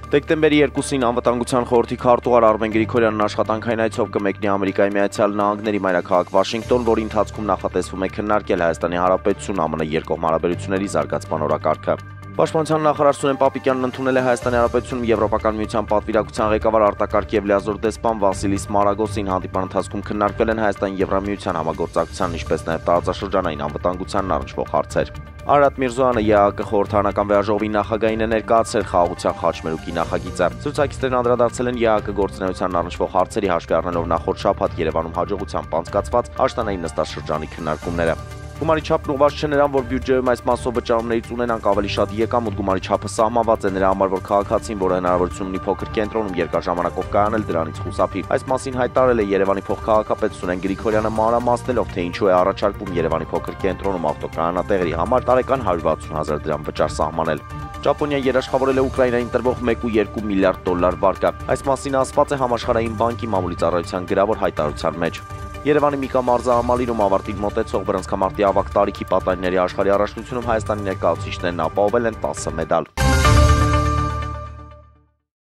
Դեկտեմբերի 2-ին անվտանգության խորհրդի քարտուղար Արմեն Գրիգորյանն աշխատանքային այցով կմեկնի Ամերիկայի Միացյալ Նահանգների մայրաքաղաք Վաշինգտոն, որի ընթացքում նախատեսվում է քննարկել Հայաստանի Հանրապետություն ԱՄՆ երկկողմ հարաբերությունների զարգացման օրակարգը։ Պաշտպանության նախարար Սուրեն Պապիկյանն ընդունել է Հայաստանի Հանրապետությունում Եվրոպական միության պատվիրակության ղեկավար արտակարգ եւ լիազոր դեսպան Վասիլիս Մարագոսին հանդիպման ընթացքում քննարկվել են Հայաստանի Եվրամիության համագործակցության, ինչպես նաեւ տարածաշրջանային անվտանգությանն առնչվող հարցեր։ Արարատ Միրզոյանը ԵԱԿ խորհրդարանական վեաժողովի նախագահին է ներկայացրել խաղաղության խաչմերուկի նախագիծը։ Ցուցակիցներն անդրադարձել են ԵԱԿ գործունեությանն առնչվող հարցերի հաշվի առնելով նախորդ շաբաթ Երևանում հաջողությամբ անցկացված աշտանային նստաշրջանի քննարկումները։ Գումարի չափն ուղղված չէ նրան, որ բյուջեում այս մասով վճարումներից ունենանք ավելի շատ եկամուտ, գումարի չափը սահմանված է նրա համար, որ քաղաքացին, որը հնարավորություն ունի փոքր կենտրոնում երկար ժամանակով կայանել, դրանից խուսափի։ Այս մասին հայտարարել է Երևանի փոխքաղաքապետ Սուրեն Գրիգորյանը, մանրամասնելով, թե ինչու է առաջարկվում Երևանի փոքր կենտրոնում ավտոկայանատեղերի համար տարեկան 160,000 դրամ վճար սահմանել։ Ճապոնիան երաշխավորել է Ուկրաինային տրվող 1.2 միլիարդ դոլար վարկա։ Այս մասին ասված է Համաշխարհային բանկի մամուլի ծառայության գրավոր հայտարարության մեջ։ Երևանի Միկա մարզահամալիրում ավարտին մոտեցող բռնցքամարտի ավագ տարիքի պատանիների աշխարհի առաջնությունում Հայաստանի ներկայացուցիչներն ապահովել են 10 մեդալ։